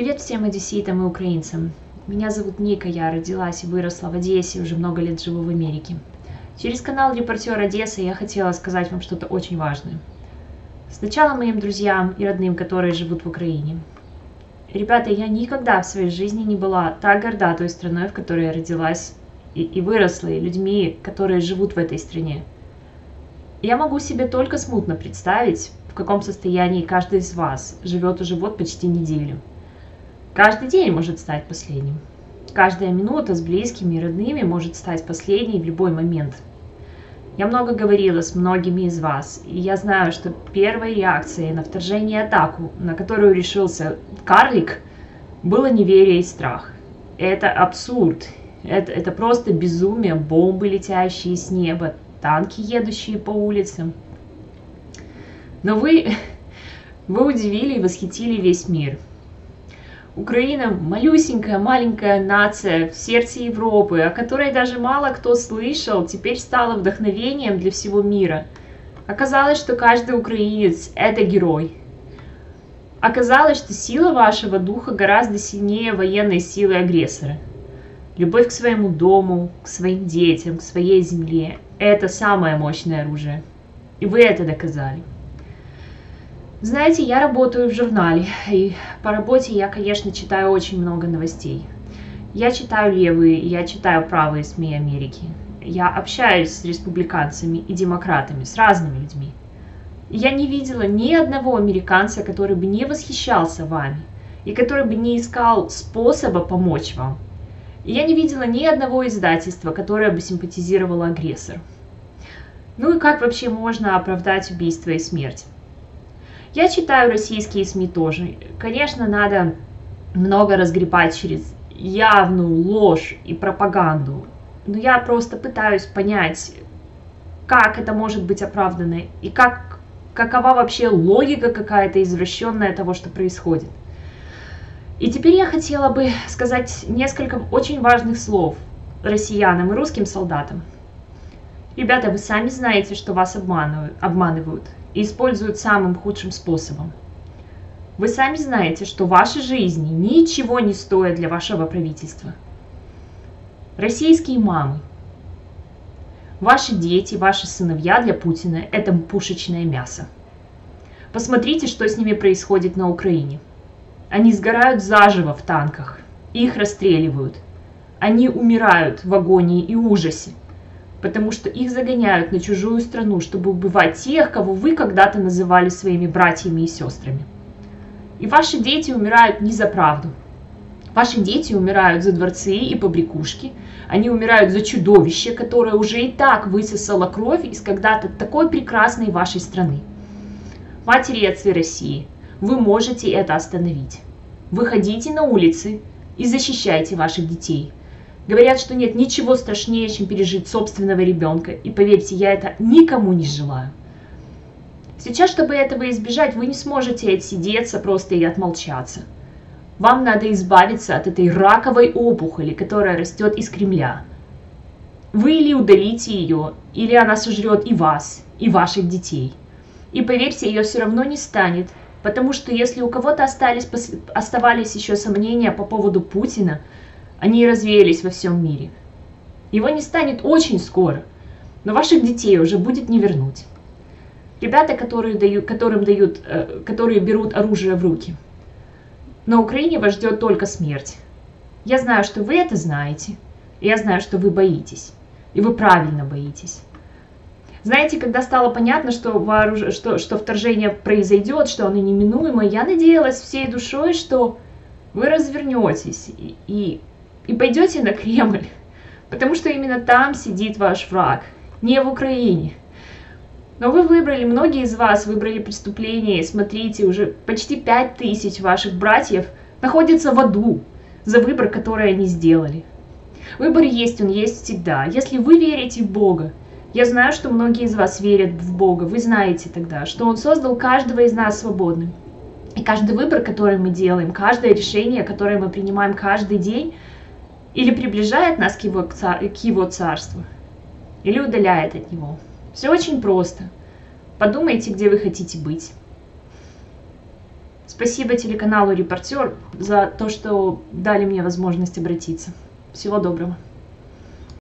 Привет всем одесситам и украинцам. Меня зовут Ника, я родилась и выросла в Одессе, уже много лет живу в Америке. Через канал «Репортер Одессы» я хотела сказать вам что-то очень важное. Сначала моим друзьям и родным, которые живут в Украине. Ребята, я никогда в своей жизни не была так горда той страной, в которой я родилась и выросла, и людьми, которые живут в этой стране. Я могу себе только смутно представить, в каком состоянии каждый из вас живет уже вот почти неделю. Каждый день может стать последним. Каждая минута с близкими и родными может стать последней в любой момент. Я много говорила с многими из вас, и я знаю, что первой реакцией на вторжение и атаку, на которую решился карлик, было неверие и страх. Это абсурд. Это просто безумие, бомбы, летящие с неба, танки, едущие по улицам. Но вы удивили и восхитили весь мир. Украина – малюсенькая, маленькая нация в сердце Европы, о которой даже мало кто слышал, теперь стала вдохновением для всего мира. Оказалось, что каждый украинец – это герой. Оказалось, что сила вашего духа гораздо сильнее военной силы агрессора. Любовь к своему дому, к своим детям, к своей земле – это самое мощное оружие. И вы это доказали. Знаете, я работаю в журнале, и по работе я, конечно, читаю очень много новостей. Я читаю левые, я читаю правые СМИ Америки. Я общаюсь с республиканцами и демократами, с разными людьми. И я не видела ни одного американца, который бы не восхищался вами, и который бы не искал способа помочь вам. И я не видела ни одного издательства, которое бы симпатизировало агрессору. Ну и как вообще можно оправдать убийство и смерть? Я читаю российские СМИ тоже. Конечно, надо много разгребать через явную ложь и пропаганду. Но я просто пытаюсь понять, как это может быть оправдано и какова вообще логика какая-то извращенная того, что происходит. И теперь я хотела бы сказать несколько очень важных слов россиянам и русским солдатам. Ребята, вы сами знаете, что вас обманывают и используют самым худшим способом. Вы сами знаете, что ваши жизни ничего не стоят для вашего правительства. Российские мамы, ваши дети, ваши сыновья для Путина – это пушечное мясо. Посмотрите, что с ними происходит на Украине. Они сгорают заживо в танках, их расстреливают. Они умирают в агонии и ужасе, потому что их загоняют на чужую страну, чтобы убивать тех, кого вы когда-то называли своими братьями и сестрами. И ваши дети умирают не за правду. Ваши дети умирают за дворцы и побрякушки. Они умирают за чудовище, которое уже и так высосало кровь из когда-то такой прекрасной вашей страны. Матери и отцы России, вы можете это остановить. Выходите на улицы и защищайте ваших детей. Говорят, что нет ничего страшнее, чем пережить собственного ребенка. И поверьте, я это никому не желаю. Сейчас, чтобы этого избежать, вы не сможете отсидеться просто и отмолчаться. Вам надо избавиться от этой раковой опухоли, которая растет из Кремля. Вы или удалите ее, или она сожрет и вас, и ваших детей. И поверьте, ее все равно не станет, потому что если у кого-то оставались еще сомнения по поводу Путина, они развеялись во всем мире. Его не станет очень скоро, но ваших детей уже будет не вернуть. Ребята, которые берут оружие в руки. На Украине вас ждет только смерть. Я знаю, что вы это знаете, и я знаю, что вы боитесь. И вы правильно боитесь. Знаете, когда стало понятно, что вторжение произойдет, что оно неминуемо, я надеялась всей душой, что вы развернетесь и пойдете на Кремль, потому что именно там сидит ваш враг, не в Украине. Но вы выбрали, многие из вас выбрали преступление, и смотрите, уже почти 5000 ваших братьев находятся в аду за выбор, который они сделали. Выбор есть, он есть всегда. Если вы верите в Бога, я знаю, что многие из вас верят в Бога, вы знаете тогда, что Он создал каждого из нас свободным. И каждый выбор, который мы делаем, каждое решение, которое мы принимаем каждый день, или приближает нас к Его царству, или удаляет от него. Все очень просто. Подумайте, где вы хотите быть. Спасибо телеканалу «Репортер» за то, что дали мне возможность обратиться. Всего доброго.